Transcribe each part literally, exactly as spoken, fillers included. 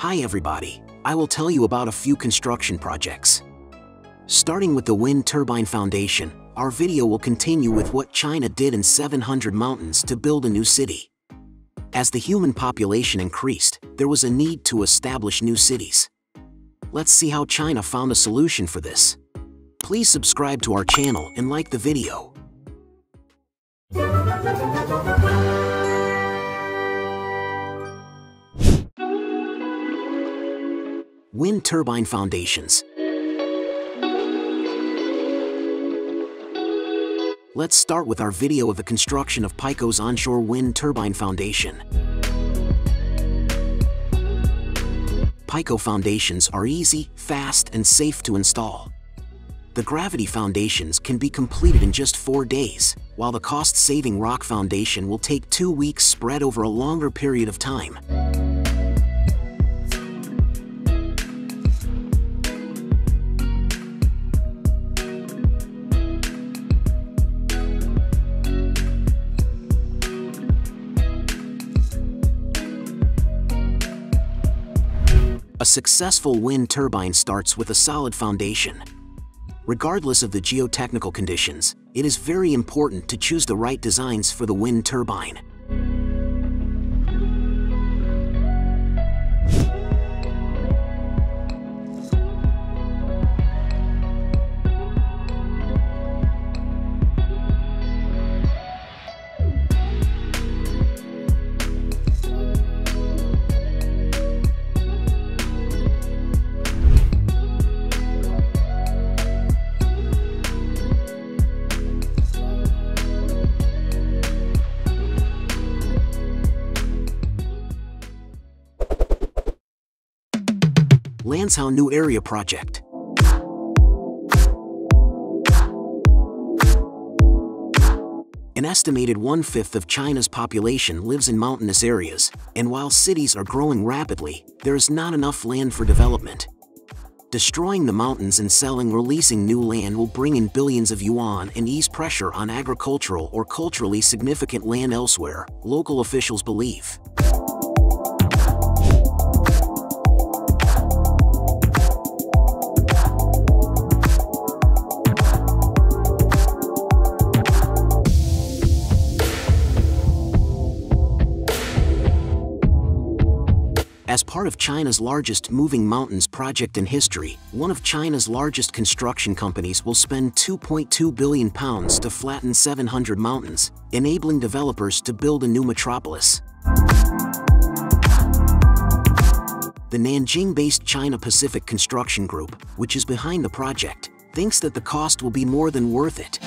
Hi everybody, I will tell you about a few construction projects. Starting with the wind turbine foundation, our video will continue with what China did in seven hundred mountains to build a new city. As the human population increased, there was a need to establish new cities. Let's see how China found a solution for this. Please subscribe to our channel and like the video. Wind turbine foundations. Let's start with our video of the construction of Peikko's onshore wind turbine foundation. Peikko foundations are easy, fast, and safe to install. The gravity foundations can be completed in just four days, while the cost-saving rock foundation will take two weeks spread over a longer period of time. A successful wind turbine starts with a solid foundation. Regardless of the geotechnical conditions, it is very important to choose the right designs for the wind turbine. Lanzhou New Area Project. An estimated one-fifth of China's population lives in mountainous areas, and while cities are growing rapidly, there is not enough land for development. Destroying the mountains and selling or leasing new land will bring in billions of yuan and ease pressure on agricultural or culturally significant land elsewhere, local officials believe. As part of China's largest moving mountains project in history, one of China's largest construction companies will spend two point two billion pounds to flatten seven hundred mountains, enabling developers to build a new metropolis. The Nanjing-based China Pacific Construction Group, which is behind the project, thinks that the cost will be more than worth it.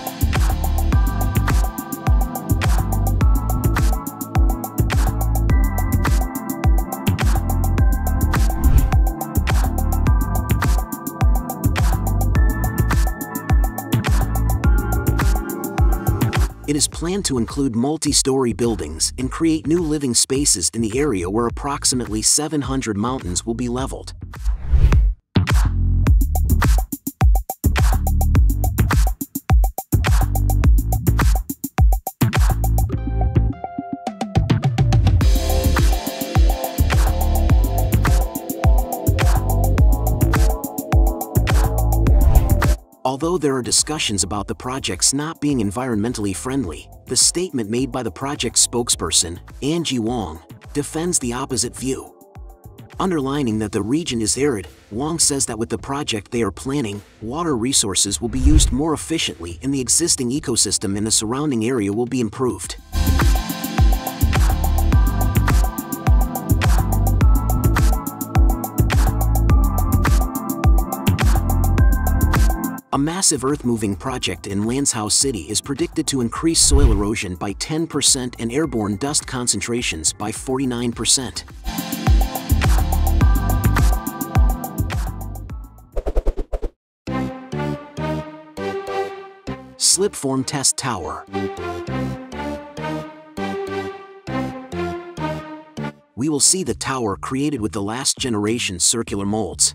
It is planned to include multi-story buildings and create new living spaces in the area where approximately seven hundred mountains will be leveled. Although there are discussions about the projects not being environmentally friendly, the statement made by the project spokesperson, Angie Wang, defends the opposite view. Underlining that the region is arid, Wang says that with the project they are planning, water resources will be used more efficiently and the existing ecosystem in the surrounding area will be improved. A massive earth-moving project in Lanzhou City is predicted to increase soil erosion by ten percent and airborne dust concentrations by forty-nine percent. Slipform Test Tower. We will see the tower created with the last generation circular molds.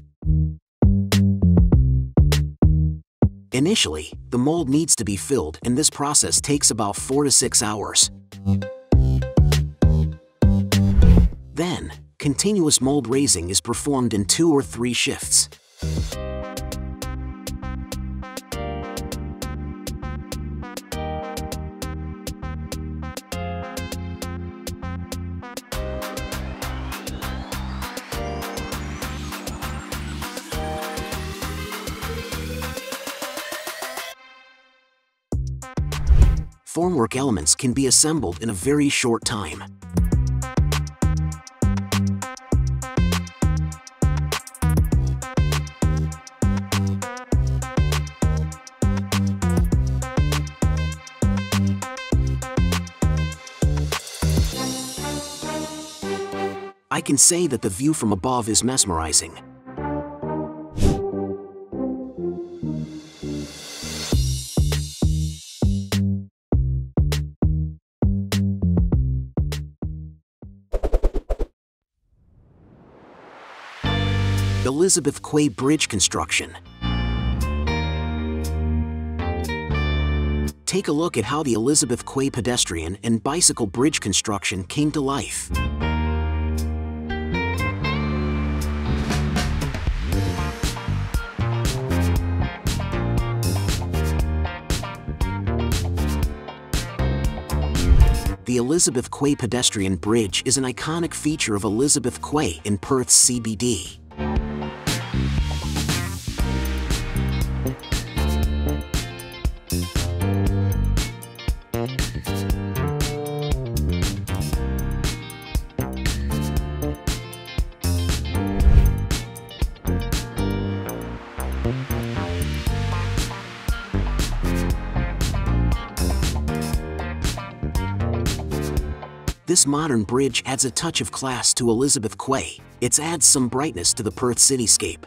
Initially, the mold needs to be filled, and this process takes about four to six hours. Then, Continuous mold raising is performed in two or three shifts. Formwork elements can be assembled in a very short time. I can say that the view from above is mesmerizing. Elizabeth Quay Bridge construction. Take a look at how the Elizabeth Quay pedestrian and bicycle bridge construction came to life. The Elizabeth Quay pedestrian bridge is an iconic feature of Elizabeth Quay in Perth's C B D. This modern bridge adds a touch of class to Elizabeth Quay. It adds some brightness to the Perth cityscape.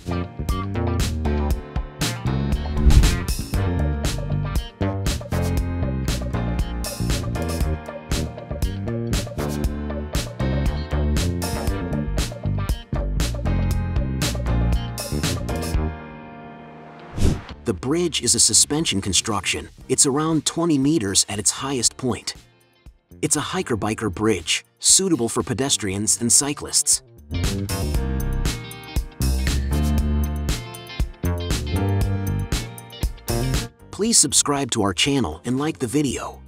The bridge is a suspension construction. It's around twenty meters at its highest point. It's a hiker-biker bridge, suitable for pedestrians and cyclists. Please subscribe to our channel and like the video.